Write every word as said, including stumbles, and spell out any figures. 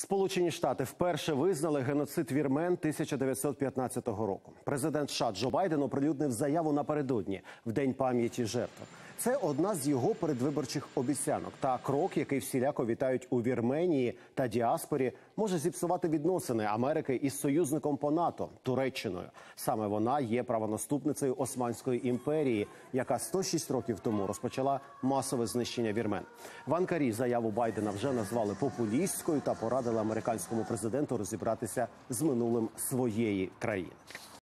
Сполучені Штати вперше визнали геноцид вірмен тисяча дев'ятсот п'ятнадцятого року. Президент США Джо Байден оприлюднив заяву напередодні, в День пам'яті жертв. Це одна з його передвиборчих обіцянок. Та крок, який всіляко вітають у Вірменії та діаспорі, може зіпсувати відносини Америки із союзником по НАТО – Туреччиною. Саме вона є правонаступницею Османської імперії, яка сто шість років тому розпочала масове знищення вірмен. В Анкарі заяву Байдена вже назвали популістською та порадили американському президенту розібратися з минулим своєї країни.